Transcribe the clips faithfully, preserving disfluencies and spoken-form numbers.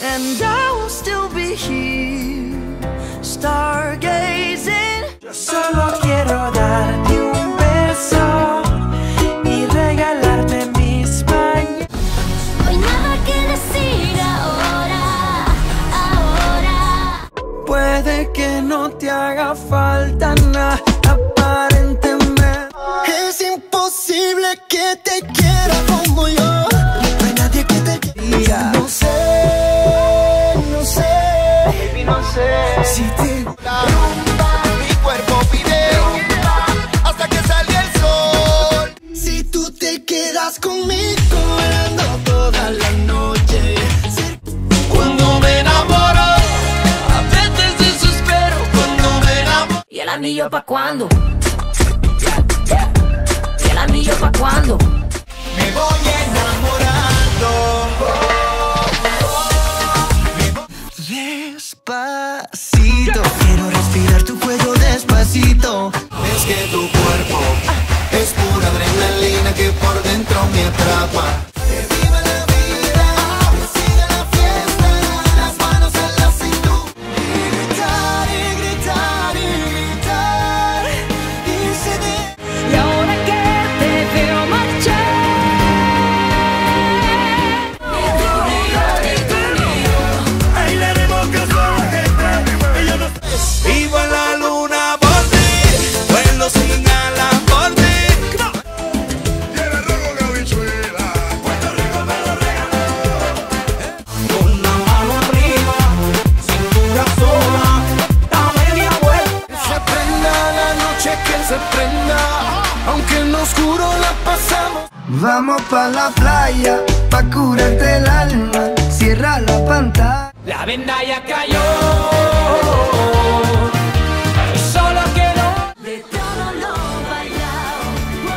and I will still be here, stargazing. Yo solo quiero darte un beso y regalarte mis paños. No hay nada que decir ahora, ahora. Puede que no te haga falta nada, aparentemente. Es imposible que te quiera como yo. No hay nadie que te quiera. No sé, no sé, baby, no sé. Si te rumba, mi cuerpo pide rumba hasta que salga el sol. Si tú te quedas conmigo, ando toda la noche. Cuando me enamoro, a veces desespero. Cuando me enamoro. ¿Y el anillo pa' cuándo? ¿Y el anillo pa' cuándo? Me voy enamorando. Despacito, quiero respirar tu cuello despacito. Es que tu cuerpo es pura adrenalina que por dentro me atrapa. Que viva la vida, que siga la fiesta, las manos en la cintura. Y gritar, y gritar, y gritar, y se de... Y ahora que te veo marchar, vivo en la luna por ti, vuelo sin alas por ti. Tiene rojo con habichuela, Puerto Rico me lo regaló. Con la mano arriba, cintura sola, da media vuelta. Que se prenda la noche, que se prenda, aunque en lo oscuro la pasamos. Vamos pa' la playa, pa' curarte el alma, cierra la pantalla. La venda ya cayó, solo quedó de todo lo bailado.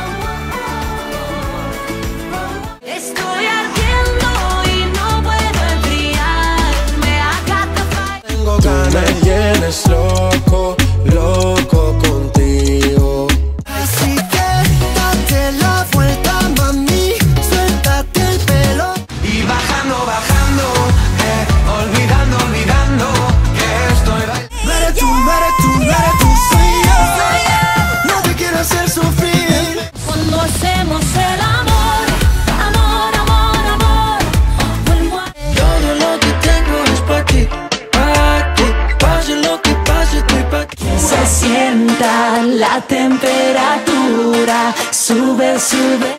Estoy ardiendo y no puedo enfriarme. I got the fire. Tengo ganas y eres loco, loco contigo. Así que date la vuelta, mami, suéltate el pelo. Y bajando, bajando, eh, olvidando, olvidando que estoy bailando. No eres tú, no eres tú, no eres tú, soy yo. No te quiero hacer sufrir. Cuando hacemos el amor, amor, amor, amor, vuelvo a... todo lo que tengo es pa' ti, pa' ti. Pase lo que pase, estoy pa' ti. Que se sienta la temperatura, sube, sube.